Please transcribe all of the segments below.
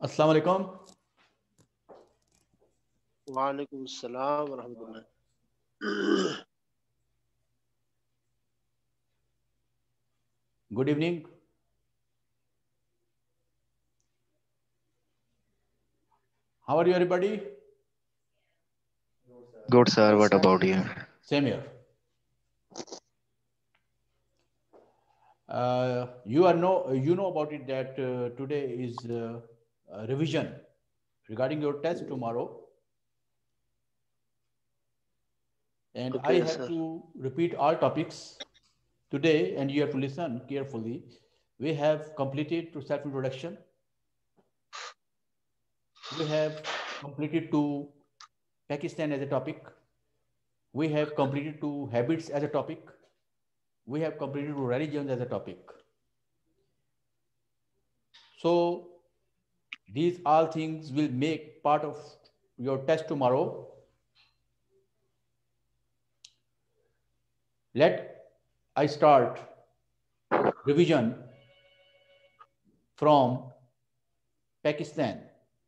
अस्सलाम वालेकुम। वालेकुम सलाम व रहमतुल्लाह। Good evening. How are you everybody? Good, sir. Good What sir. about you? Same here. You know about it that today is a revision regarding your test tomorrow, and I Okay have sir. to repeat all topics today, and you have to listen carefully. We have completed to self-introduction. We have completed to Pakistan as a topic. We have completed to habits as a topic. We have completed to religions as a topic. So these all things will make part of your test tomorrow. Let I start revision from Pakistan.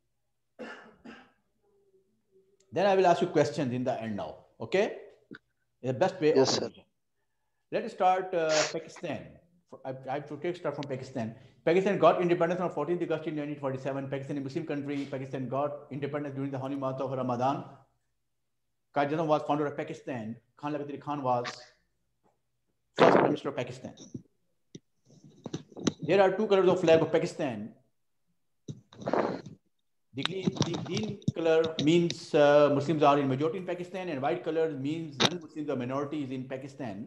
Then I will ask you questions in the end now. Okay? The best way Yes of sir. revision. Let's start Pakistan. I have to start from Pakistan. Pakistan got independence on 14th August 1947. Pakistan is a Muslim country. Pakistan got independence during the holy month of Ramadan. Qaid was founder of Pakistan. Khan Lagat Khan was first Prime Minister of Pakistan. There are two colors of flag of Pakistan. The green color means Muslims are in majority in Pakistan, and white color means non-Muslims are minorities in Pakistan.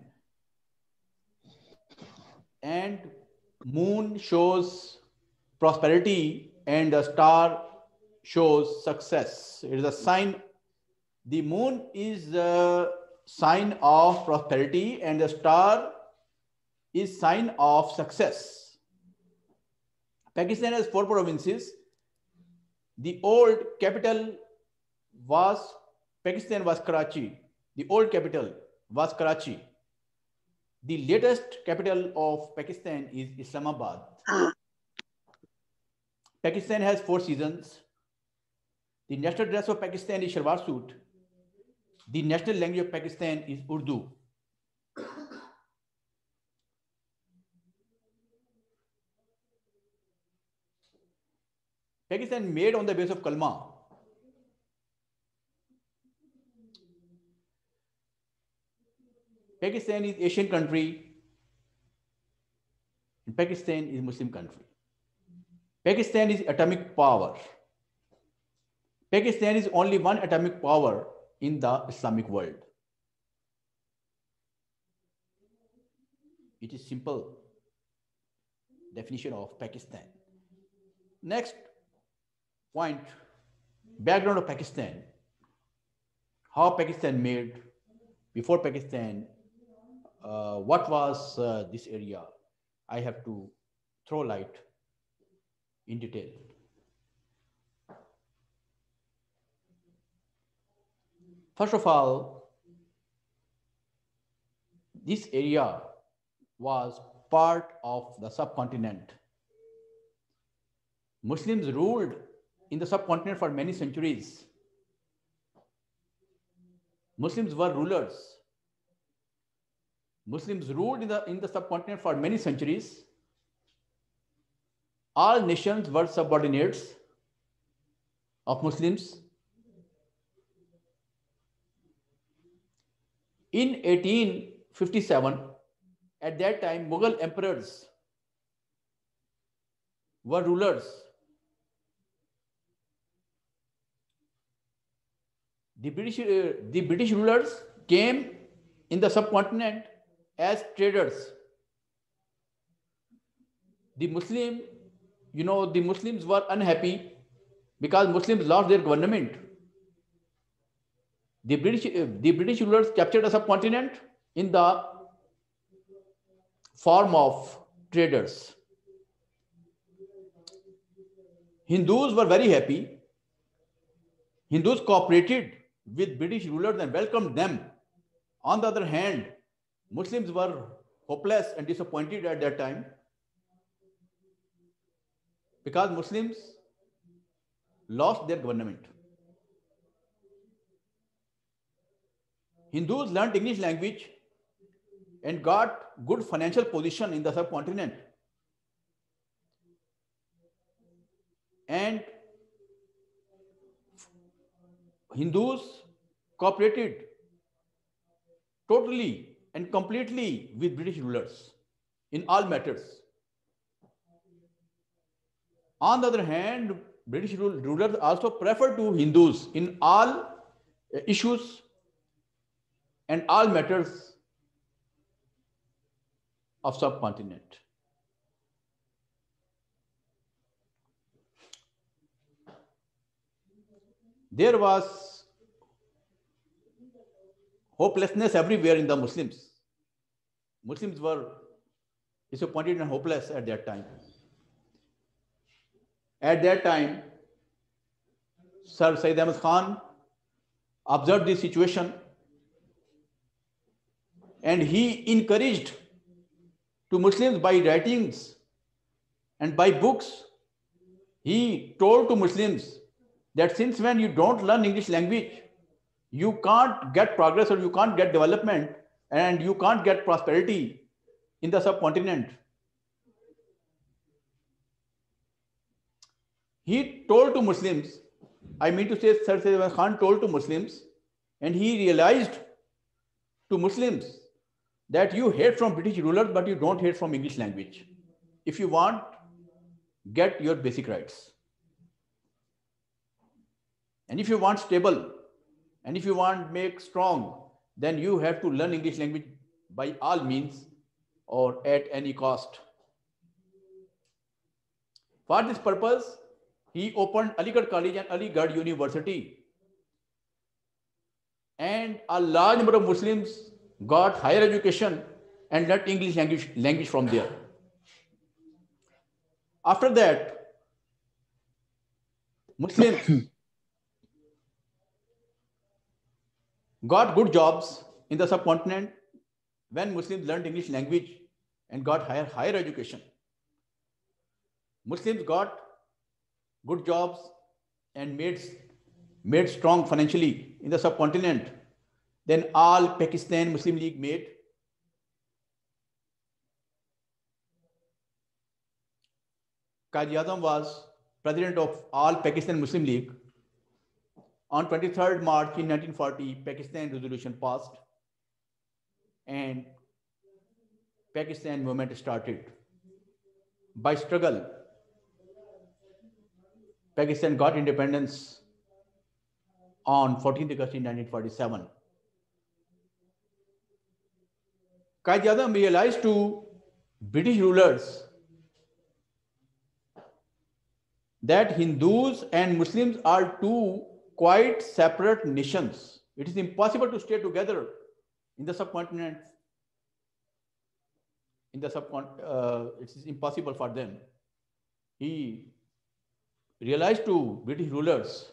And moon shows prosperity, and the star shows success. It is a sign. The moon is a sign of prosperity, and the star is sign of success. Pakistan has 4 provinces. The old capital was Pakistan was Karachi. The old capital was Karachi. The latest capital of Pakistan is Islamabad. Pakistan has 4 seasons. The national dress of Pakistan is shalwar suit. The national language of Pakistan is Urdu. Pakistan made on the base of Kalma. Pakistan is Asian country. And Pakistan is Muslim country. Pakistan is atomic power. Pakistan is only one atomic power in the Islamic world. It is simple definition of Pakistan. Next point, background of Pakistan. How Pakistan made, before Pakistan, what was this area? I have to throw light in detail. First of all, this area was part of the subcontinent. Muslims ruled in the subcontinent for many centuries. Muslims were rulers. Muslims ruled in the subcontinent for many centuries. All nations were subordinates of Muslims. In 1857, at that time, Mughal emperors were rulers. The British rulers came in the subcontinent as traders. The Muslims were unhappy because Muslims lost their government. The British rulers captured the subcontinent in the form of traders. Hindus were very happy. Hindus cooperated with British rulers and welcomed them. On the other hand, Muslims were hopeless and disappointed at that time because Muslims lost their government. Hindus learned English language and got good financial position in the subcontinent. And Hindus cooperated totally and completely with British rulers in all matters. On the other hand, British rulers also preferred to Hindus in all issues and all matters of subcontinent. There was hopelessness everywhere in the Muslims. Muslims were disappointed and hopeless at that time. At that time, Sir Sayyid Ahmad Khan observed this situation and he encouraged to Muslims by writings and by books. He told to Muslims that since when you don't learn English language, you can't get progress or you can't get development and you can't get prosperity in the subcontinent. He told to Muslims, I mean to say Sir Sayyid Ahmad Khan told to Muslims, and he realized to Muslims that you hate from British rulers, but you don't hate from English language. If you want, get your basic rights. And if you want stable, and if you want make strong, then you have to learn English language by all means or at any cost. For this purpose, he opened Aligarh College and Aligarh University. And a large number of Muslims got higher education and learned English language from there. After that, Muslims got good jobs in the subcontinent when Muslims learned English language and got higher education. Muslims got good jobs and made strong financially in the subcontinent. Then all Pakistan Muslim League made. Qaid-e-Azam was president of all Pakistan Muslim League. On 23rd March in 1940, Pakistan resolution passed and Pakistan movement started. By struggle, Pakistan got independence on 14th August 1947. Qaid-e-Azam realized to British rulers that Hindus and Muslims are two quite separate nations. It is impossible to stay together in the subcontinent. It is impossible for them. He realized to British rulers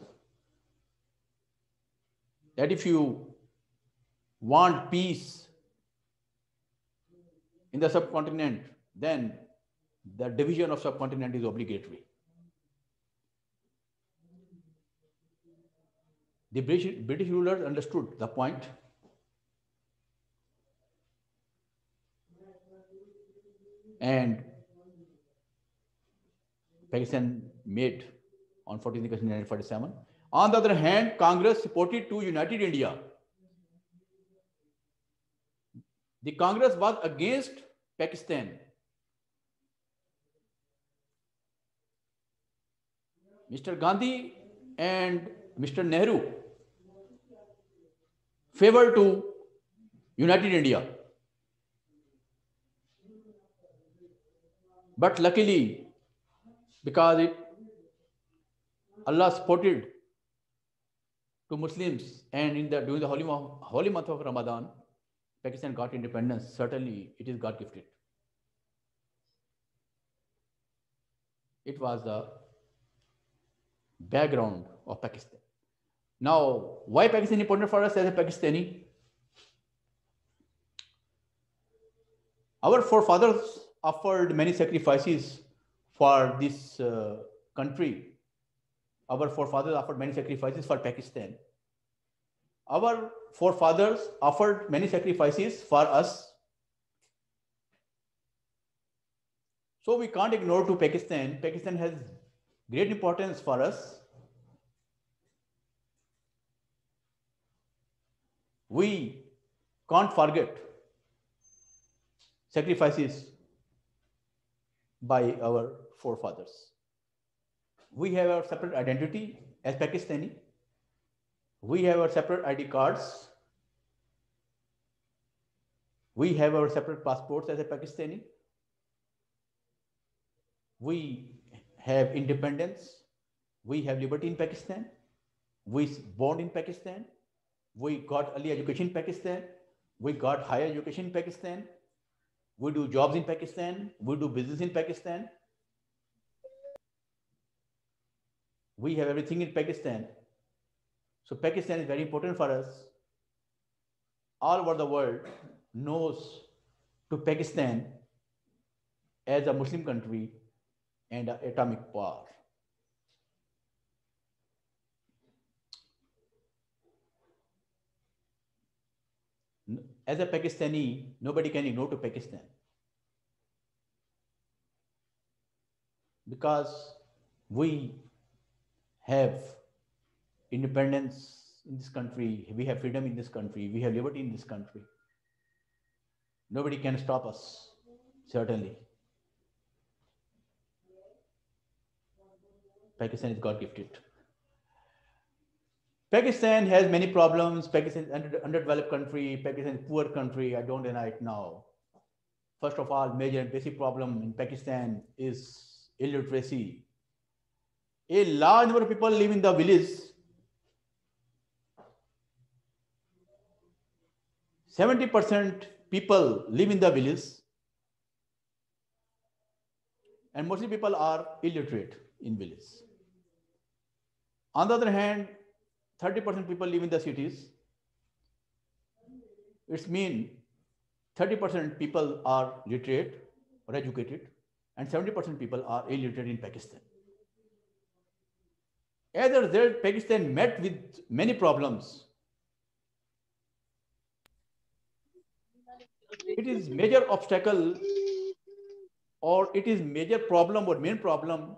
that if you want peace in the subcontinent, then the division of subcontinent is obligatory. The British rulers understood the point and Pakistan made on 14th August 1947. On the other hand, Congress supported to united India. The Congress was against Pakistan. Mr. Gandhi and Mr. Nehru favored to united India. But luckily, because Allah supported to Muslims and during the holy month of Ramadan, Pakistan got independence. Certainly, it is God gifted. It was the background of Pakistan. Now, why Pakistan is important for us as a Pakistani? Our forefathers offered many sacrifices for this country. Our forefathers offered many sacrifices for Pakistan. Our forefathers offered many sacrifices for us. So we can't ignore to Pakistan. Pakistan has great importance for us. We can't forget sacrifices by our forefathers. We have our separate identity as Pakistani. We have our separate ID cards. We have our separate passports as a Pakistani. We have independence. We have liberty in Pakistan. We born in Pakistan. We got early education in Pakistan. We got higher education in Pakistan. We do jobs in Pakistan. We do business in Pakistan. We have everything in Pakistan. So Pakistan is very important for us. All over the world knows to Pakistan as a Muslim country and an atomic power. As a Pakistani, nobody can ignore to Pakistan. Because we have independence in this country, we have freedom in this country, we have liberty in this country. Nobody can stop us, certainly. Pakistan is God gifted. Pakistan has many problems. Pakistan is an underdeveloped country. Pakistan is a poor country. I don't deny it now. First of all, major and basic problem in Pakistan is illiteracy. A large number of people live in the village. 70% people live in the village, and mostly people are illiterate in village. On the other hand, 30% people live in the cities. It's mean 30% people are literate or educated, and 70% people are illiterate in Pakistan. As a result, Pakistan met with many problems. It is major obstacle, or it is major problem or main problem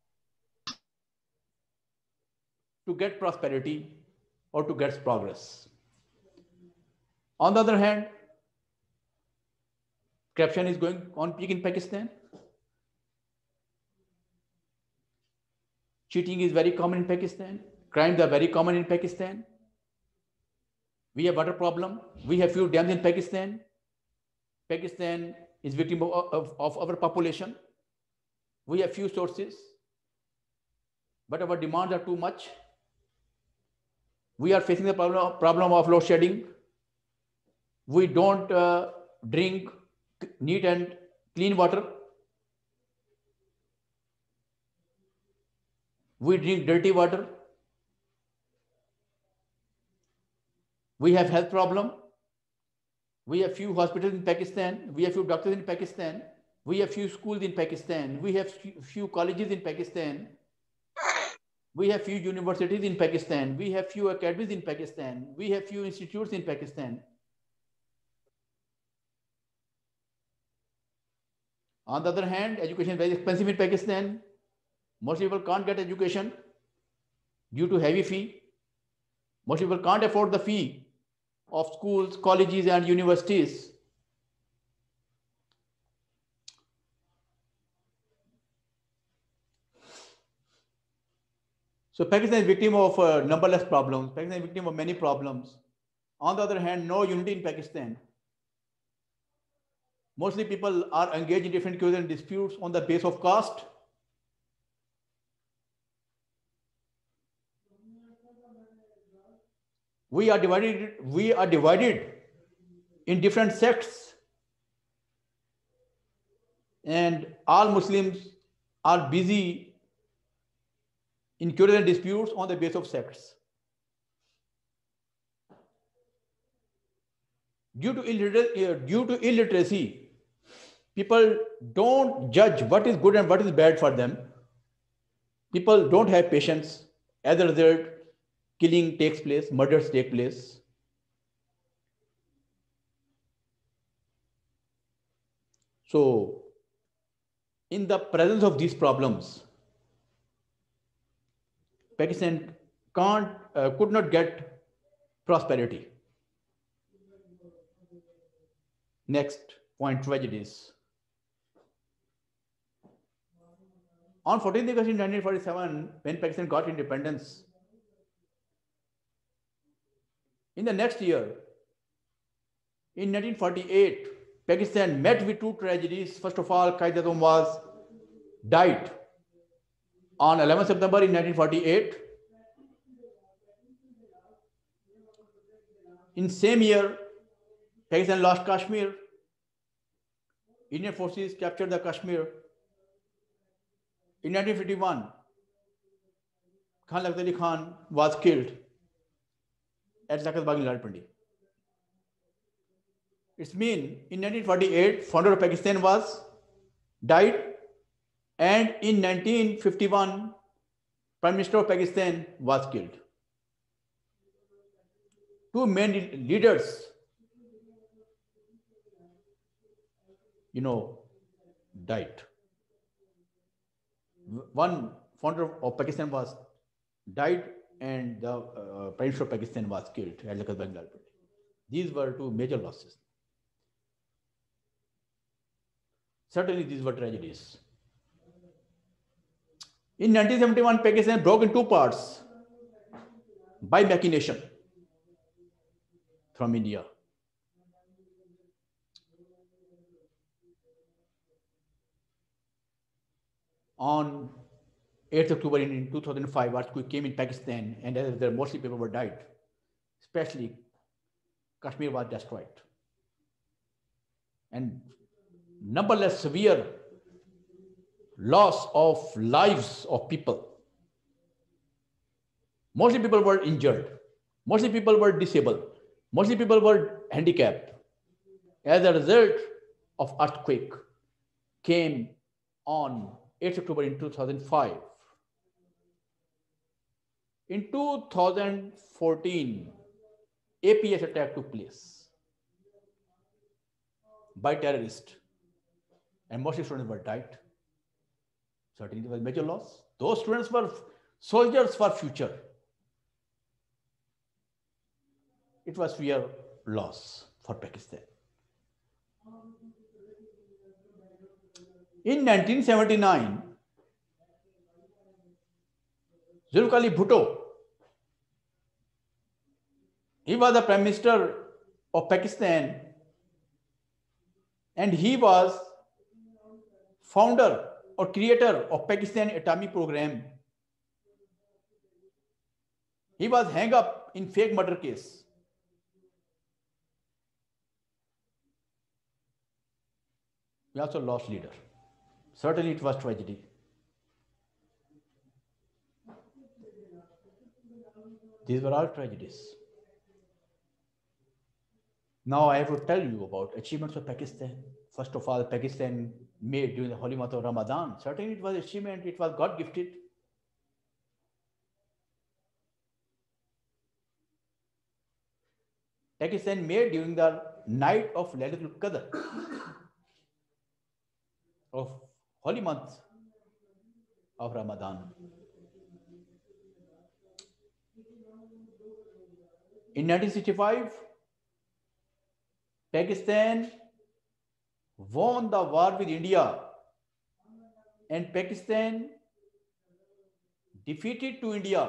to get prosperity or to get progress. On the other hand, corruption is going on peak in Pakistan. Cheating is very common in Pakistan. Crimes are very common in Pakistan. We have water problem. We have few dams in Pakistan. Pakistan is victim of our population. We have few sources, but our demands are too much. We are facing the problem of load shedding. We don't drink neat and clean water. We drink dirty water. We have health problem. We have few hospitals in Pakistan. We have few doctors in Pakistan. We have few schools in Pakistan. We have few colleges in Pakistan. We have few universities in Pakistan. We have few academies in Pakistan. We have few institutes in Pakistan. On the other hand, education is very expensive in Pakistan. Most people can't get education due to heavy fee. Most people can't afford the fee of schools, colleges, and universities. So Pakistan is victim of numberless problems. Pakistan is victim of many problems. On the other hand, no unity in Pakistan. Mostly people are engaged in different cases and disputes on the basis of caste. We are divided in different sects, and all Muslims are busy in cases and disputes on the basis of sects. Due to illiteracy, people don't judge what is good and what is bad for them. People don't have patience As a result, killing takes place, murders take place. So, in the presence of these problems, Pakistan could not get prosperity. Next point, tragedies. On 14th August 1947, when Pakistan got independence, in the next year, in 1948, Pakistan met with two tragedies. First of all, Qaid-e-Azam was died on 11 September in 1948. In same year, Pakistan lost Kashmir. Indian forces captured the Kashmir. In 1951, Khan Lagat Ali Khan was killed at Lakat Bagh in Lalpandi. It's mean in 1948, founder of Pakistan was died, and in 1951, Prime Minister of Pakistan was killed. Two main leaders, died. One founder of Pakistan was died, and the Prime Minister of Pakistan was killed at Lakat Bagh in Lalpandi. These were two major losses. Certainly, these were tragedies. In 1971, Pakistan broke in two parts by machination from India. On 8th October in 2005, earthquake came in Pakistan, and as there mostly people were died, especially Kashmir was destroyed. And numberless severe loss of lives of people. Mostly people were injured. Mostly people were disabled. Mostly people were handicapped. As a result of earthquake came on 8th October in 2005. In 2014, APS attack took place by terrorists, and mostly students were died. Certainly, it was major loss. Those students were soldiers for future. It was real loss for Pakistan. In 1979, Zulfikar Ali Bhutto, he was the Prime Minister of Pakistan, and he was founder or creator of Pakistan Atomic Program. He was hung up in fake murder case. We also lost leader. Certainly it was tragedy. These were all tragedies. Now I have to tell you about achievements of Pakistan. First of all, Pakistan made during the holy month of Ramadan. Certainly it was achievement. It was God gifted. Pakistan made during the night of Laylatul Qadr of holy month of Ramadan. In 1965, Pakistan won the war with India, and Pakistan defeated to India.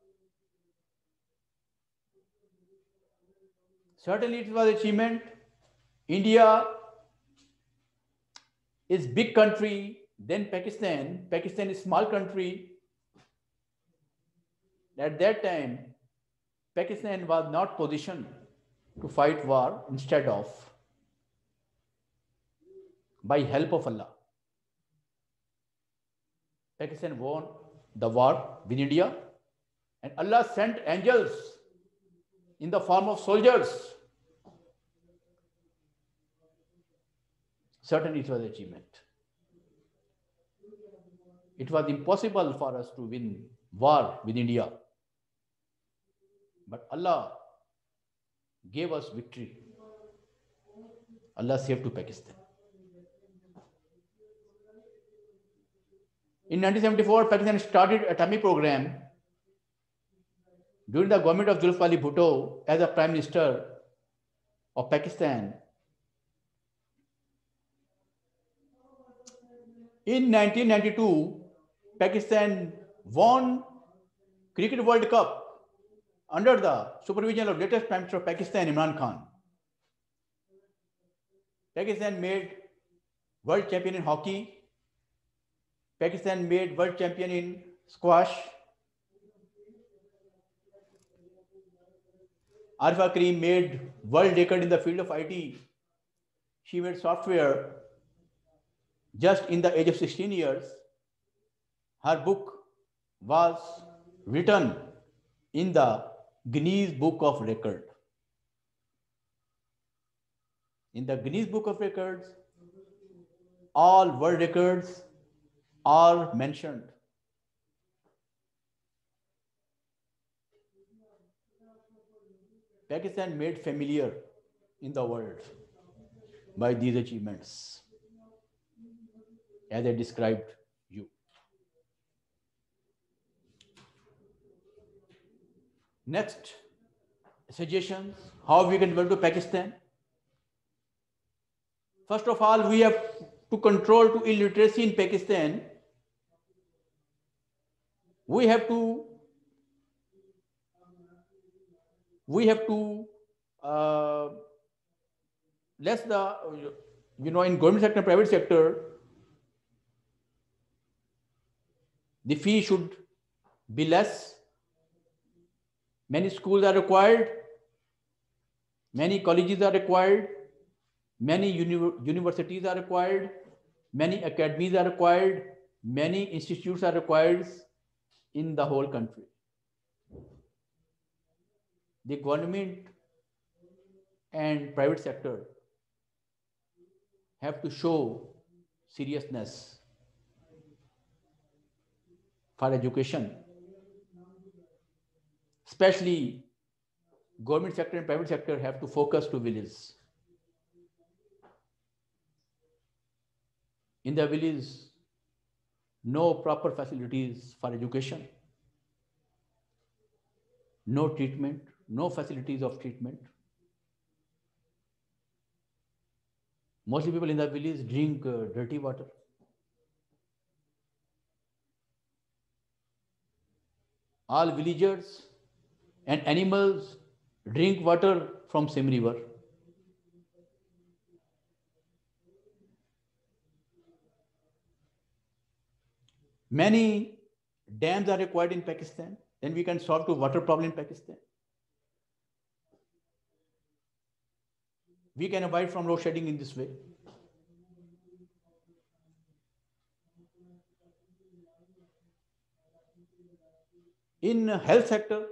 Certainly it was achievement. India is big country, then Pakistan. Pakistan is small country. At that time, Pakistan was not positioned to fight war. Instead of, by help of Allah, Pakistan won the war with India, and Allah sent angels in the form of soldiers. Certainly it was an achievement. It was impossible for us to win war with India But Allah gave us victory. Allah saved to Pakistan. In 1974, Pakistan started atomic program during the government of Zulfikar Ali Bhutto as a Prime Minister of Pakistan. In 1992, Pakistan won Cricket World Cup under the supervision of latest Prime Minister of Pakistan, Imran Khan. Pakistan made world champion in hockey. Pakistan made world champion in squash. Arfa Karim made world record in the field of IT. She made software just in the age of 16 years. Her book was written in the Guinness Book of Records. In the Guinness Book of Records, all world records are mentioned. Pakistan made familiar in the world by these achievements, as I described you. Next, suggestions, how we can develop to Pakistan. First of all, we have to control to illiteracy in Pakistan. We have to less the, in government sector, private sector, the fee should be less. Many schools are required. Many colleges are required. Many universities are required. Many academies are required. Many institutes are required in the whole country. The government and private sector have to show seriousness for education, especially government sector and private sector have to focus to villages. In the village, no proper facilities for education, no treatment, no facilities of treatment. Mostly people in the village drink dirty water. All villagers and animals drink water from same river. Many dams are required in Pakistan. Then we can solve the water problem in Pakistan. We can avoid from load shedding in this way. In health sector,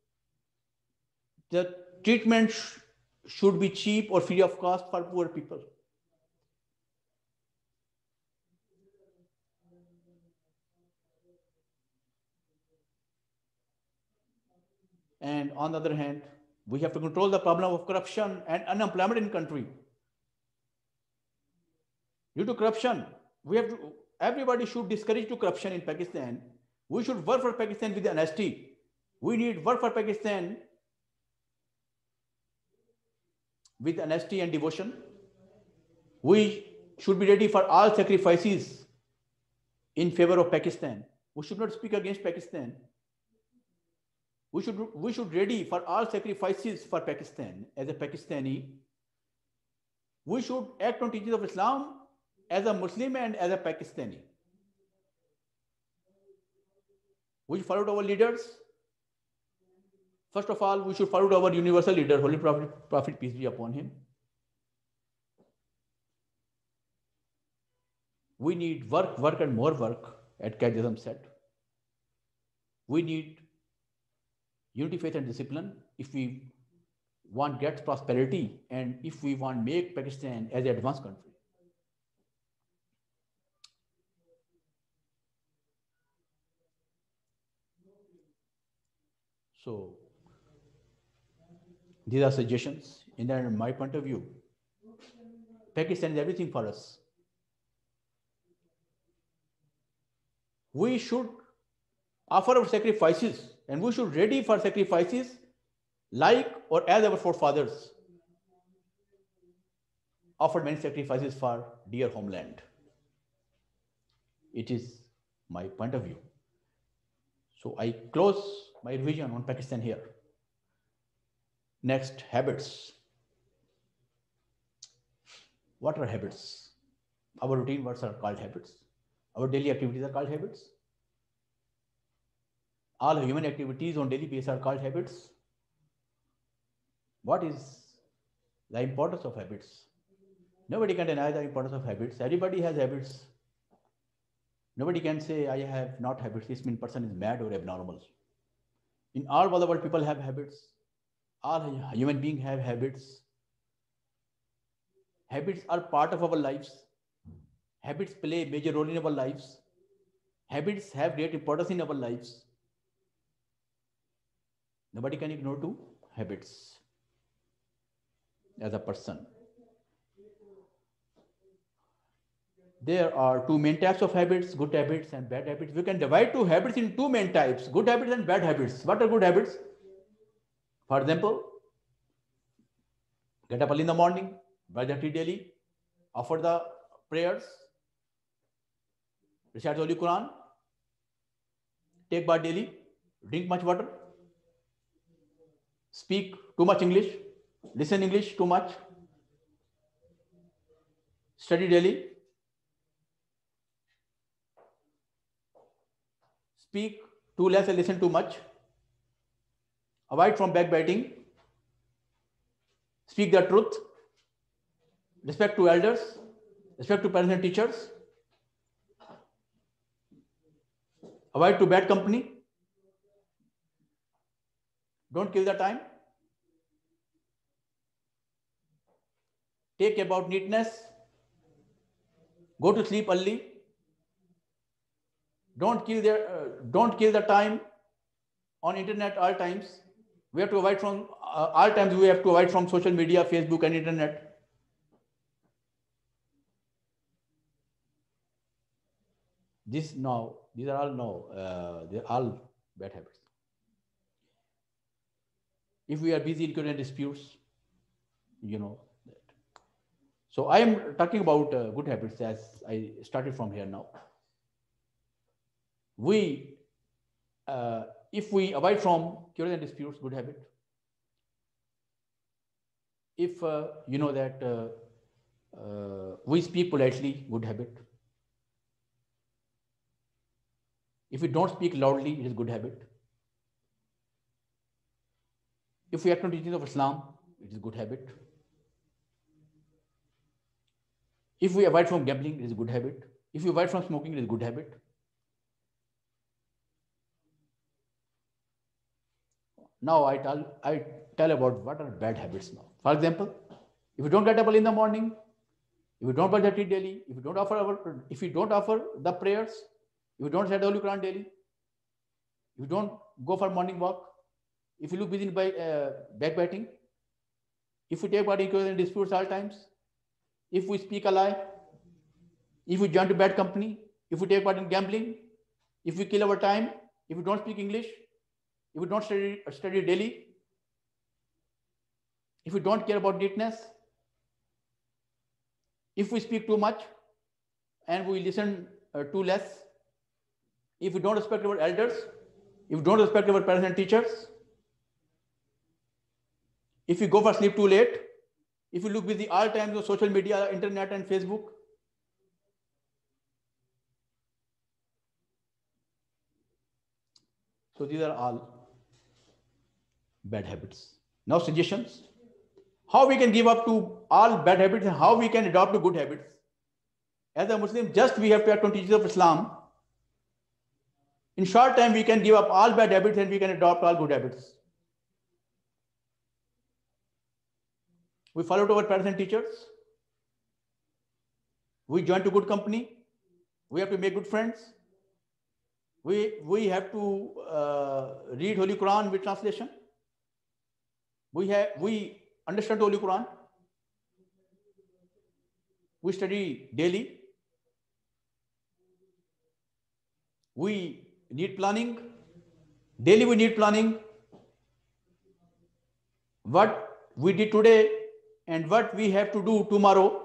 the treatment should be cheap or free of cost for poor people. And on the other hand, we have to control the problem of corruption and unemployment in country. Due to corruption, everybody should discourage to corruption in Pakistan. We should work for Pakistan with honesty. We need work for Pakistan with honesty and devotion. We should be ready for all sacrifices in favor of Pakistan. We should not speak against Pakistan. We should ready for all sacrifices for Pakistan as a Pakistani. We should act on teachings of Islam as a Muslim and as a Pakistani. We followed our leaders. First of all, we should follow our universal leader, Holy Prophet, peace be upon him. We need work and more work, at Quaid said. We need unity, faith and discipline if we want get prosperity and if we want make Pakistan as an advanced country. So These are suggestions. In my point of view, Pakistan is everything for us. We should offer our sacrifices, and we should ready for sacrifices like or as our forefathers offered many sacrifices for dear homeland. It is my point of view. So I close my revision on Pakistan here. Next, habits. What are habits? Our routine works are called habits. Our daily activities are called habits. All human activities on daily basis are called habits. What is the importance of habits? Nobody can deny the importance of habits. Everybody has habits. Nobody can say, I have not habits. This means person is mad or abnormal. In all over the world, people have habits. All human beings have habits. Habits are part of our lives. Habits play a major role in our lives. Habits have great importance in our lives. Nobody can ignore two habits as a person. There are two main types of habits, good habits and bad habits. We can divide two habits in two main types, good habits and bad habits. What are good habits? For example, get up early in the morning, brush the teeth daily, offer the prayers, recite the Holy Quran, take bath daily, drink much water, speak too much English, listen English too much, study daily, speak too less and listen too much, avoid from backbiting, speak the truth, respect to elders, respect to parents and teachers, avoid to bad company, don't kill the time, take about neatness, go to sleep early, don't kill the time on internet all times. We have to avoid from all times. We have to avoid from social media, Facebook, and internet. These are all they're all bad habits. If we are busy in current disputes, you know that. So I am talking about good habits as I started from here now. If we avoid from current disputes, good habit. If you know that we speak politely, good habit. If we don't speak loudly, it is good habit. If we act on teachings of Islam, it is good habit. If we avoid from gambling, it is good habit. If we avoid from smoking, it is good habit. Now I tell about what are bad habits now. For example, if you don't get up early in the morning, if you don't brush your teeth daily, if you don't offer the prayers, if you don't recite the Holy Quran daily, if you don't go for morning walk, if you look busy by backbiting, if we take part in disputes all times, if we speak a lie, if we join to bad company, if we take part in gambling, if we kill our time, if we don't speak English, if we don't study daily, if we don't care about neatness, if we speak too much and we listen too less, if we don't respect our elders, if we don't respect our parents and teachers, if we go for sleep too late, if we look busy all times on social media, internet and Facebook, so these are all bad habits. Now suggestions. How we can give up to all bad habits and how we can adopt to good habits. As a Muslim, just we have to act on teachings of Islam. In short time, we can give up all bad habits and we can adopt all good habits. We follow to our parents and teachers. We join to good company. We have to make good friends. We have to read Holy Quran with translation. We understand the Holy Quran. We study daily. We need planning. Daily we need planning. What we did today and what we have to do tomorrow.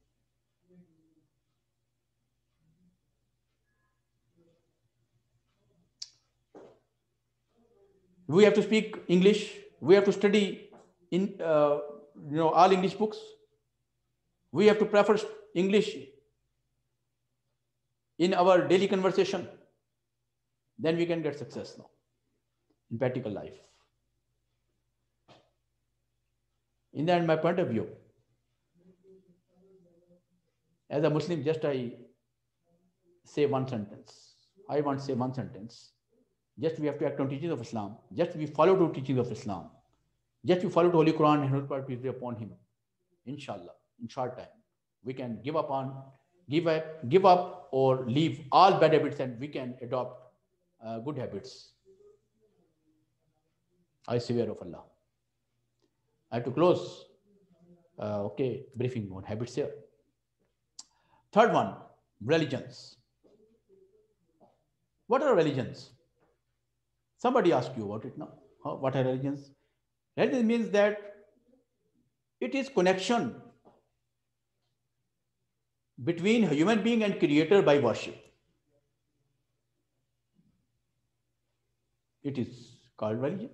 We have to speak English. We have to study in all English books. We have to prefer English in our daily conversation. Then we can get success now in practical life. In the end, my point of view, as a Muslim, just I say one sentence. I want to say one sentence. Just we have to act on teachings of Islam. Just we follow the teachings of Islam. Just we follow the Holy Quran and Holy Prophet peace be upon him. Inshallah, in short time, we can give up or leave all bad habits, and we can adopt good habits. I swear of Allah. I have to close. Briefing on habits here. Third one, religions. What are religions? Somebody asked you about it now. What are religions? Religion means that it is connection between a human being and creator by worship. It is called religion.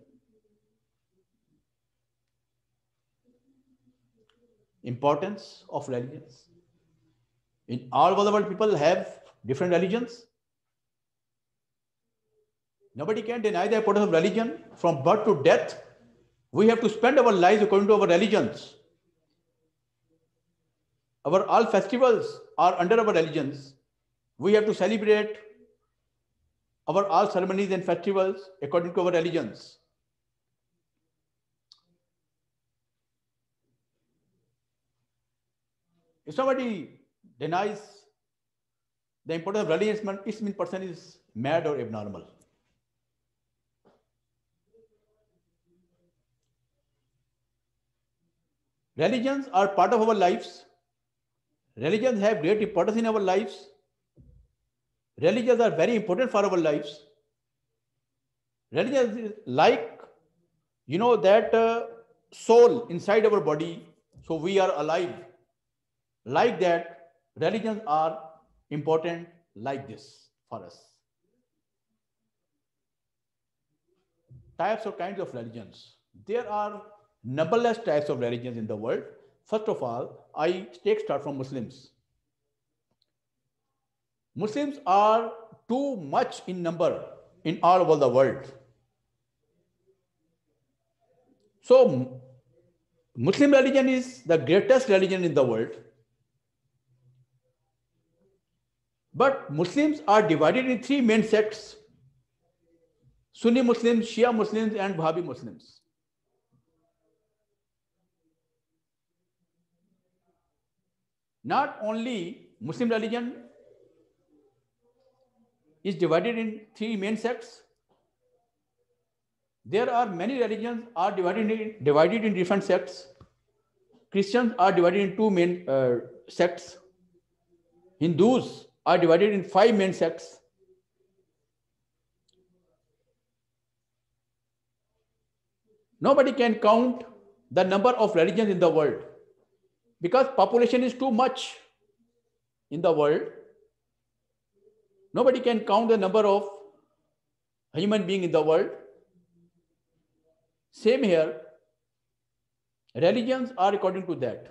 Importance of religions. In all over the world, people have different religions. Nobody can deny the importance of religion. From birth to death, we have to spend our lives according to our religions. Our all festivals are under our religions. We have to celebrate our all ceremonies and festivals according to our religions. If somebody denies the importance of religion, it means person is mad or abnormal. Religions are part of our lives. Religions have great importance in our lives. Religions are very important for our lives. Religion is like, that soul inside our body, so we are alive. Like that, religions are important like this for us. Types or kinds of religions. There are numberless types of religions in the world. First of all, I start from Muslims. Muslims are too much in number in all over the world. So, Muslim religion is the greatest religion in the world. But Muslims are divided in three main sects: Sunni Muslims, Shia Muslims, and Wahhabi Muslims. Not only Muslim religion is divided in three main sects. There are many religions are divided in different sects. Christians are divided in two main sects. Hindus are divided in 5 main sects. Nobody can count the number of religions in the world because population is too much in the world. Nobody can count the number of human beings in the world. Same here. Religions are according to that.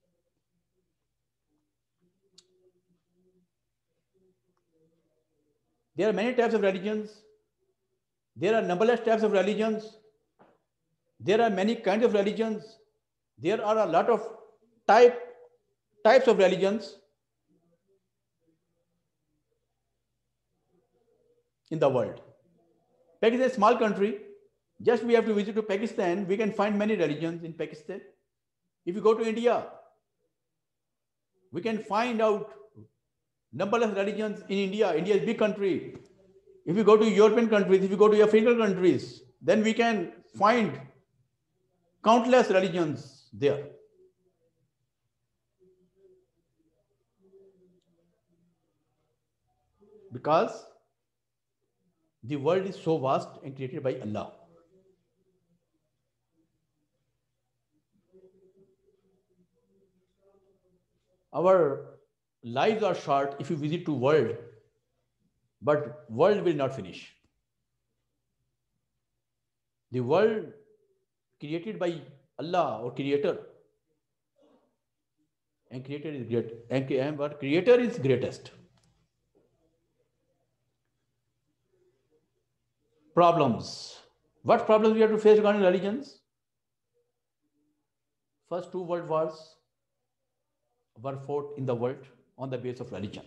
There are many types of religions. There are numberless types of religions. There are many kinds of religions. There are a lot of types of religions in the world. Pakistan is a small country. Just we have to visit to Pakistan, we can find many religions in Pakistan. If you go to India, we can find out numberless religions in India. India is a big country. If you go to European countries, if you go to African countries, then we can find countless religions there. Because the world is so vast and created by Allah. Our lives are short if you visit to world, but world will not finish. The world created by Allah or creator, and creator is great, and but creator is greatest. Problems. What problems we have to face regarding religions? First two world wars were fought in the world on the basis of religion.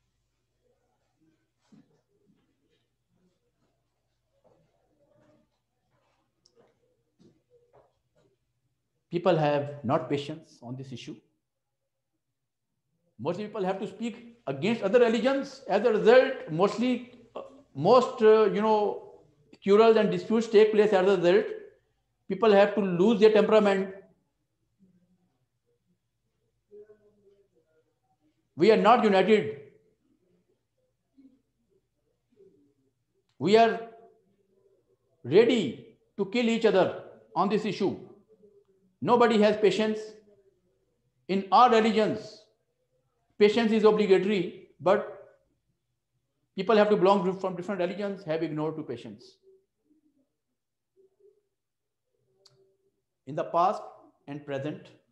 People have not patience on this issue. Most people have to speak against other religions. As a result, most quarrels and disputes take place as a result. People have to lose their temperament. We are not united. We are ready to kill each other on this issue. Nobody has patience. In our religions, patience is obligatory, but people have to belong from different religions, have ignored to patience. In the past and present,